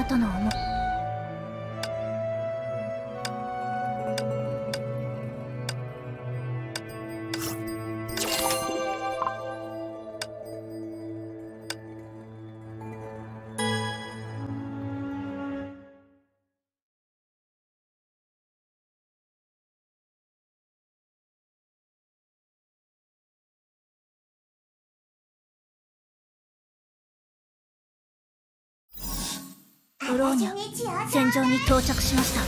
なたの思い。ブローニャ、戦場に到着しました。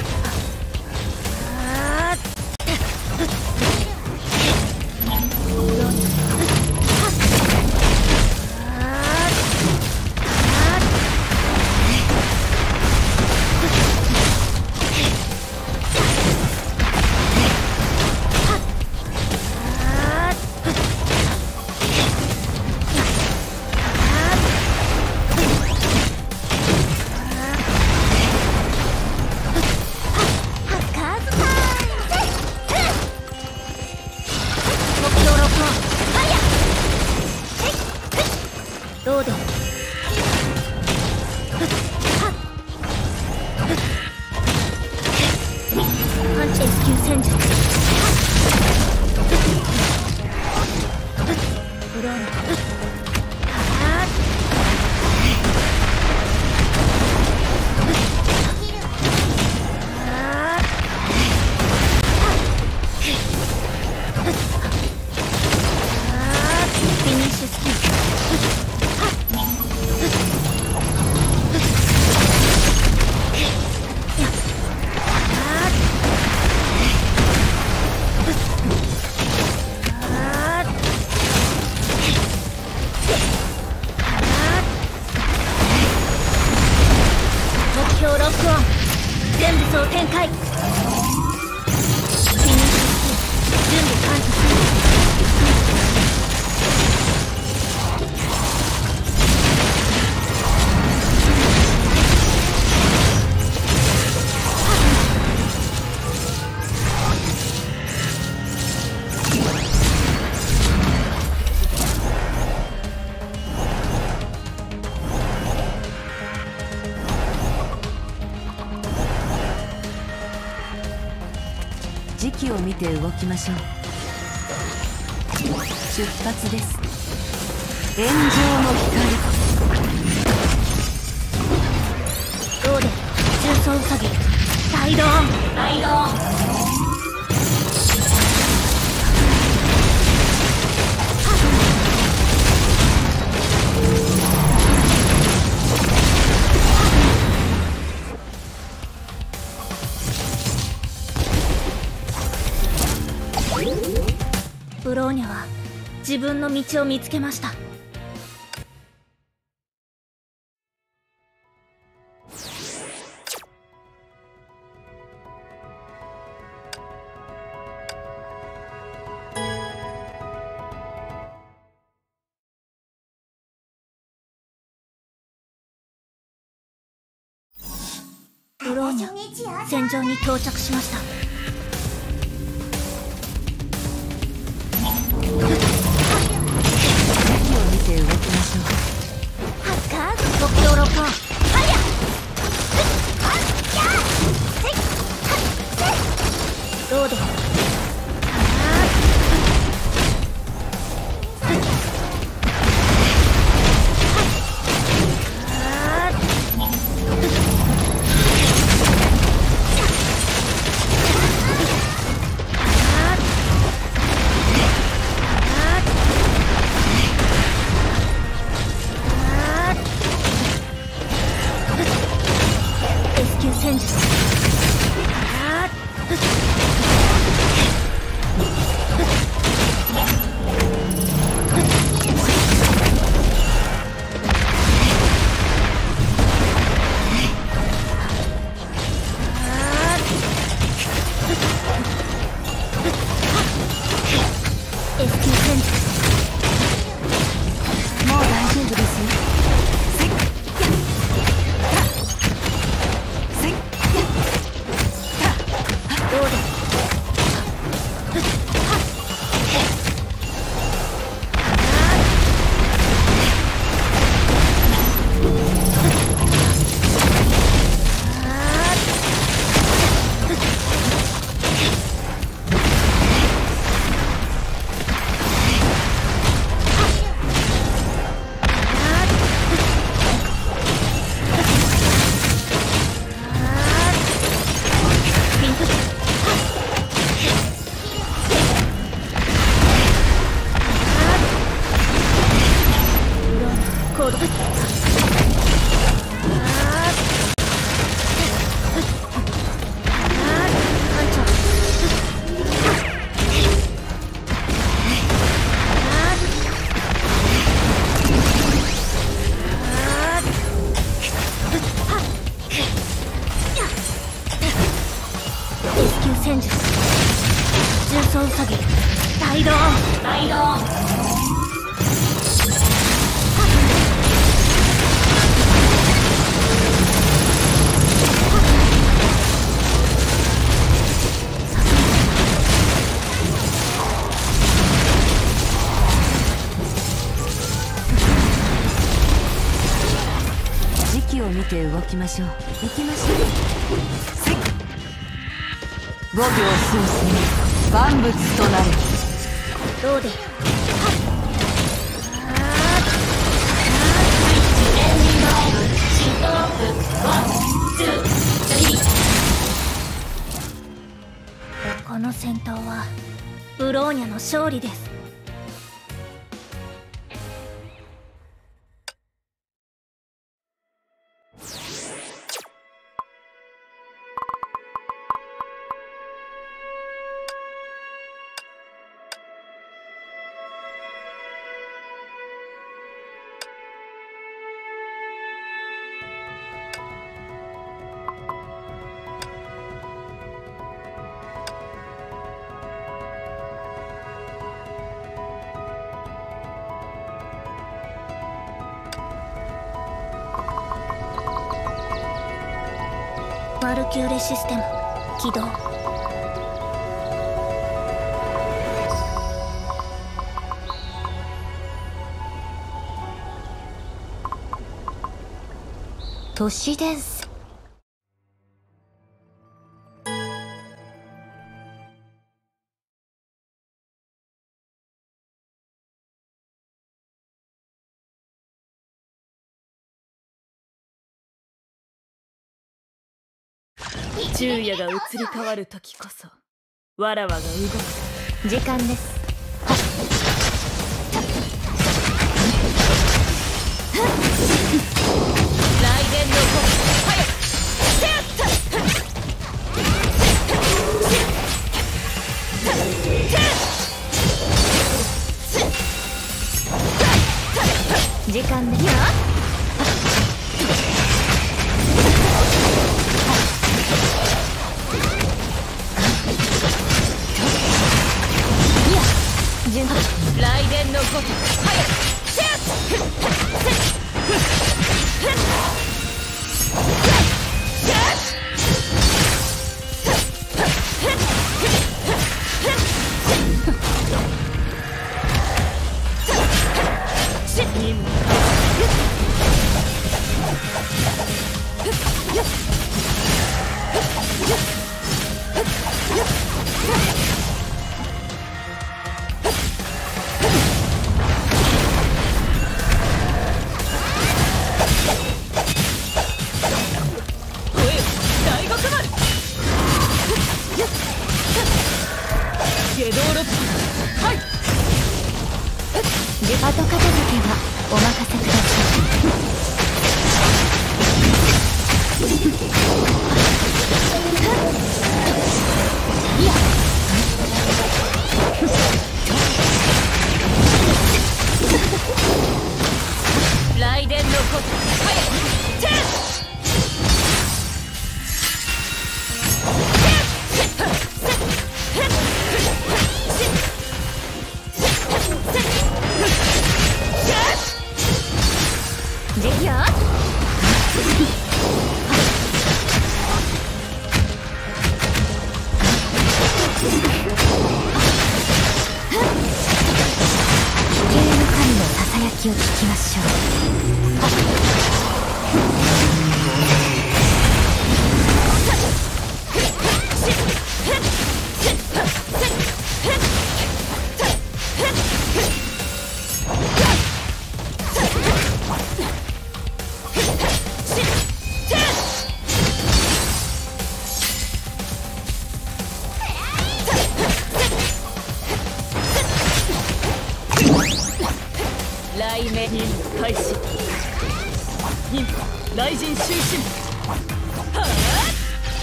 ローデンパンチ S 級戦術。ブローニャフィニッシュスキル。目標ロックオン。全部総展開。フィニッシュスキル準備完了。 時期を見て動きましょう。出発です。炎上の光。 ローデン重装ウサギライドオン。ライドオン。ブローニャは自分の道を見つけました。ブローニャ、戦場に到着しました。 動きましょう。 目標ロックオン。ローデンフ見て動きましょう。行きましょう。5秒数千万物となる。 どうでこの戦闘はブローニャの勝利です。ワルキューレシステム起動。都市伝説。 昼夜が移り変わる時こそわらわが動く。 時間です。 雷電の子早くせやった時間です。 雷電のごと早くせや後片付けはお任せください。いや雷電のこと早くチェン気を聞きましょう。 雷鳴任務開始。任務雷神終身。はあ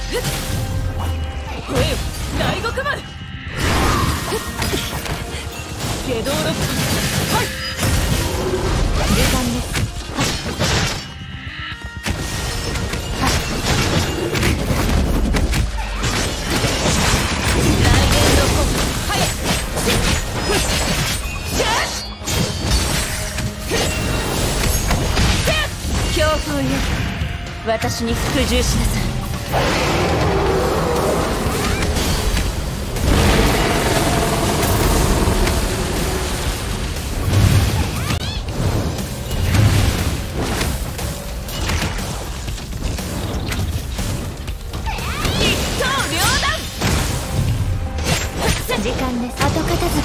声よ大極丸下道ロックはい時間です。 雷電の子早く強風よ私に服従しなさい。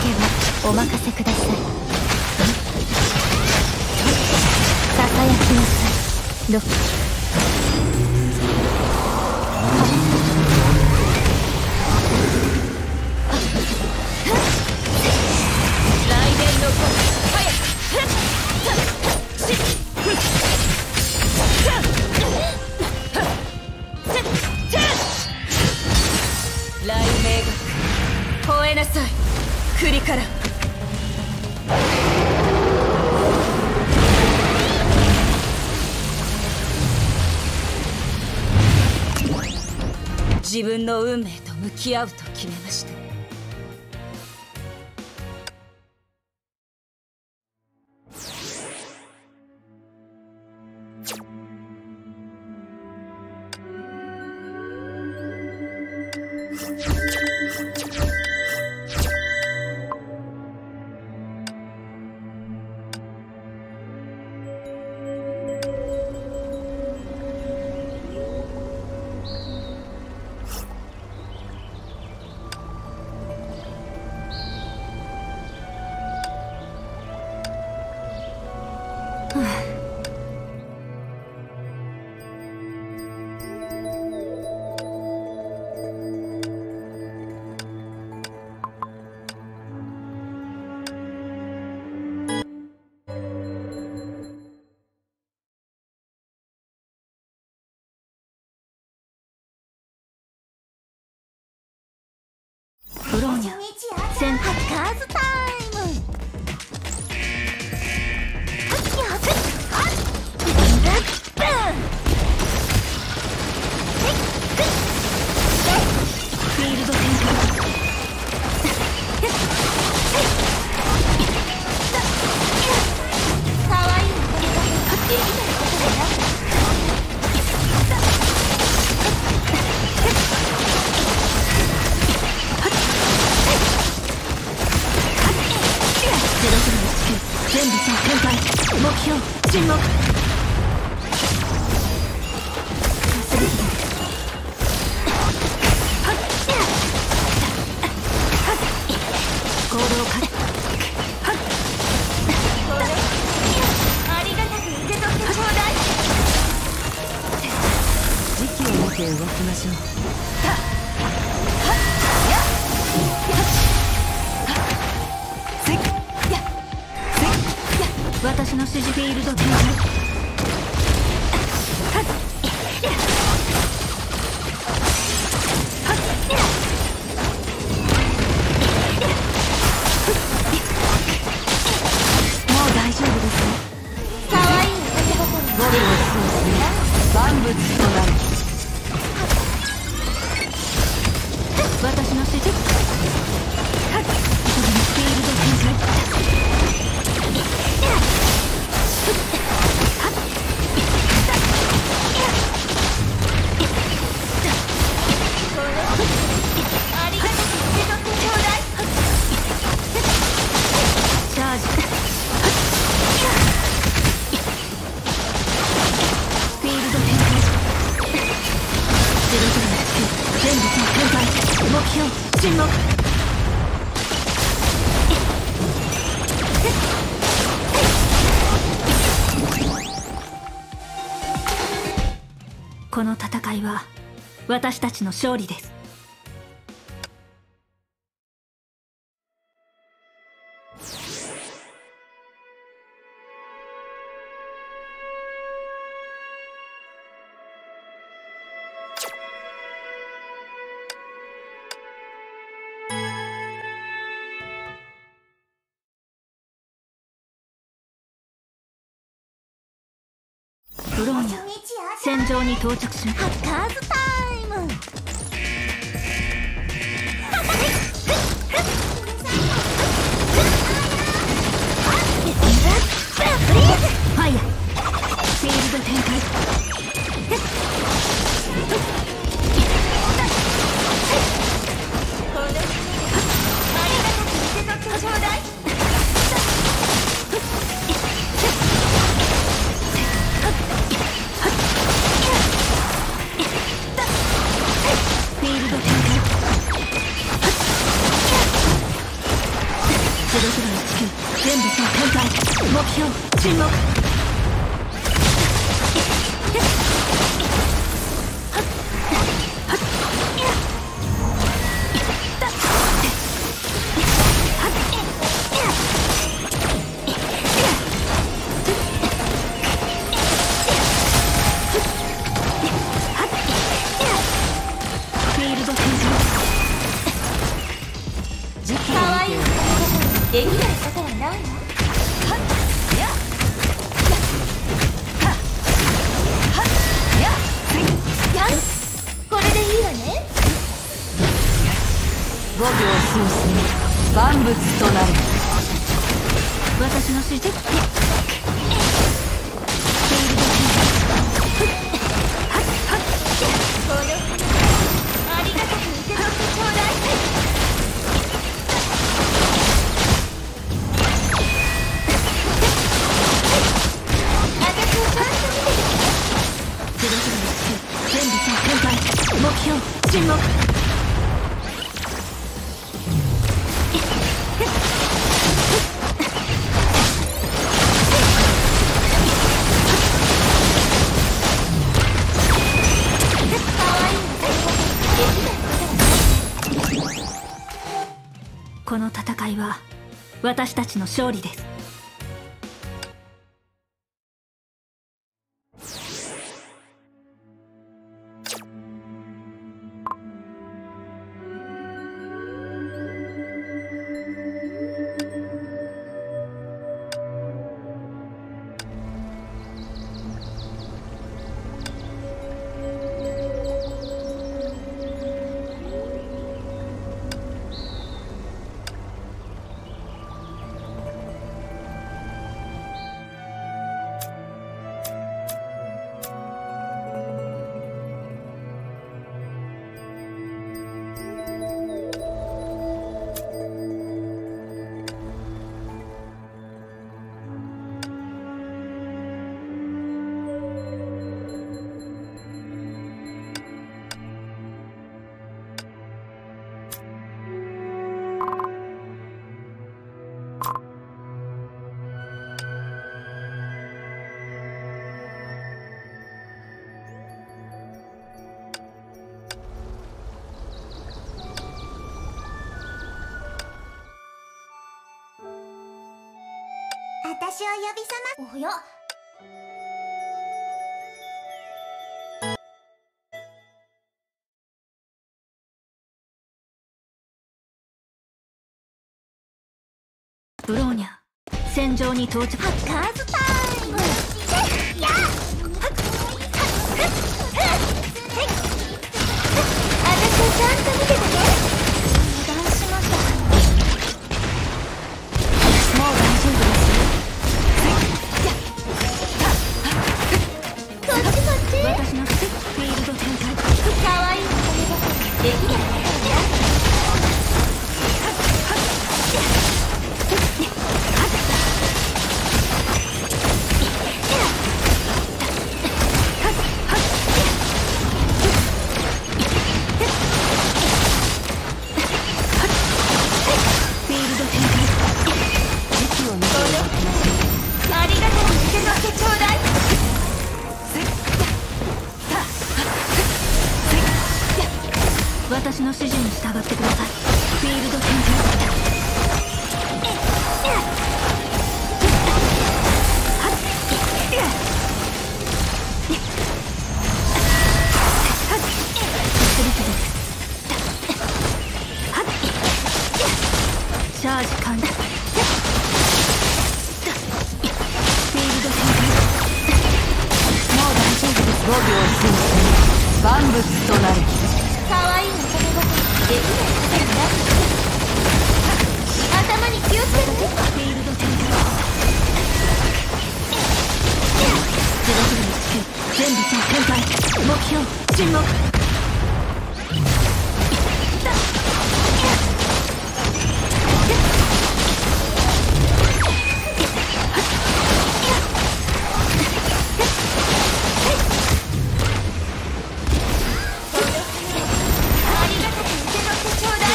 はお任せください。ささやきなさい。ど雷電の子早く雷鳴が吠えなさい。栗から自分の運命と向き合うと決めました。ブローニャ戦ハッカーズタイム。フィールド展開。かわいいできないことだよ。全部さ展開。目標沈黙。行動かありがたく受け取ってちょうだい。 時期を見て動きましょう。 私の指示フィールド展開。もう大丈夫ですね。かわいい男心。 ゴリを通し万物となる。 私の指示フィールド展開。ありがたく受け取ってちょうだい。チャージ。フィールド展開。全部展開。目標沈黙。この戦いは私たちの勝利です。ブローニャ戦場に到着します。ハッカーズタイム。ファイヤーフィールド展開。ありがたく受け取ってちょうだい。 目標沈黙。できないことはないの。これでいいわね。 5秒数数万物となる。 私の指示。このありがたく受け取ってちょうだい。目標沈黙。この戦いは私たちの勝利です。私を呼び覚ま。おや。ブローニャ、戦場に到着。ハッカーズタイム。やっ。私をちゃんと見ててね。油断しました。もう大丈夫です。私のフィールド展開。かわいいお金だとできないことになる。フィールド展開。時期を見てありがたく受け取ってちょうだい。私の指示に従ってください。フィールド展開。チャージ完了。フィールド展開。 もう大丈夫です。5秒数数万物となる。 かわいいお金ごとできないことになる。頭に気をつけて。フィールド展開。ゼロフルのスキル全部総展開。目標沈黙。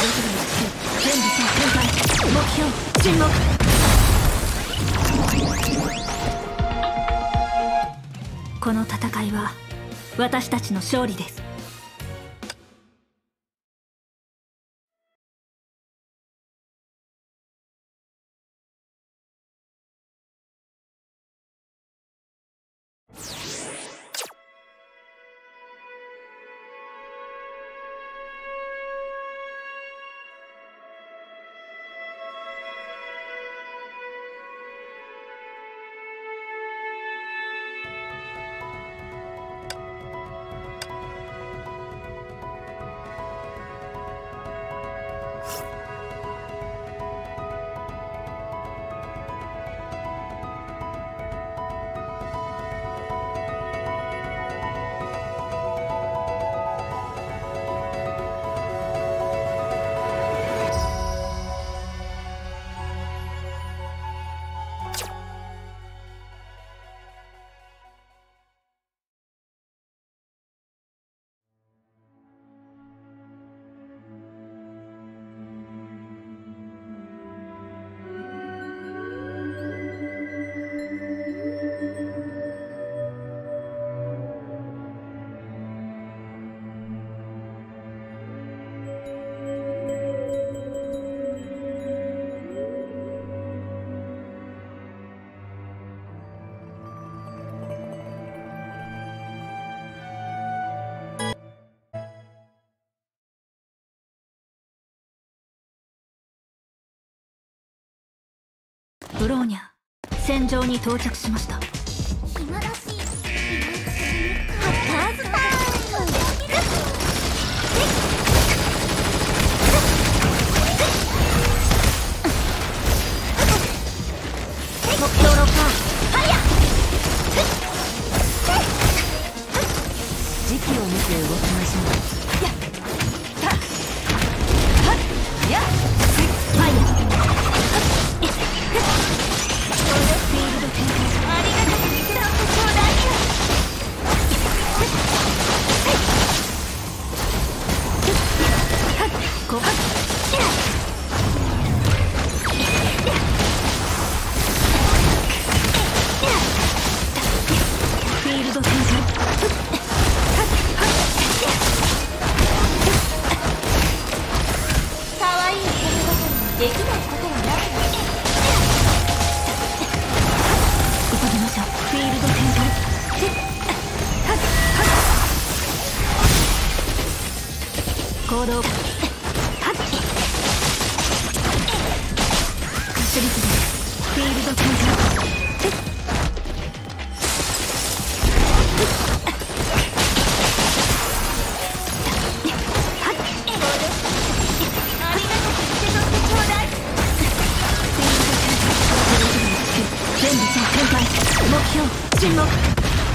沈黙。 この戦いは私たちの勝利です。ブローニャ、戦場に到着しました。 暇だし、ハッカーズタイム。 ヨーロッパはや時期を見て動きましょう。やったはっやっファイヤーフィールド展開。 ありがたく見せてちょうだいよ。 ここフィールド展開。 可愛い人の中にできないことはない。 急ぎましょう。フィールド展開。行動。守備フィールド展開。 ありがたく受け取ってちょうだい。 全部さ展開。目標沈黙。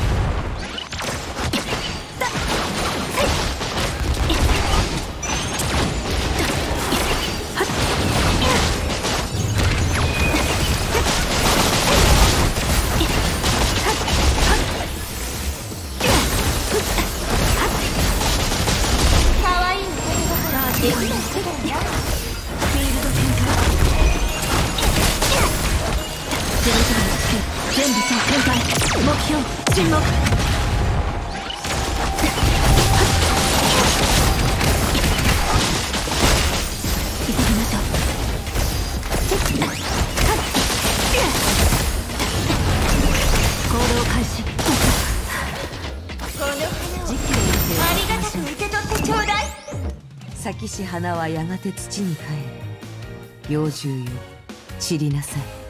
可愛い人ができないことはない。 フィールド展開。全部さ展開。目標沈黙。急ぎましょう。行動開始。 この花をありがたく受け取ってちょうだい。 咲きし花はやがて土に帰る。幼獣よ、散りなさい。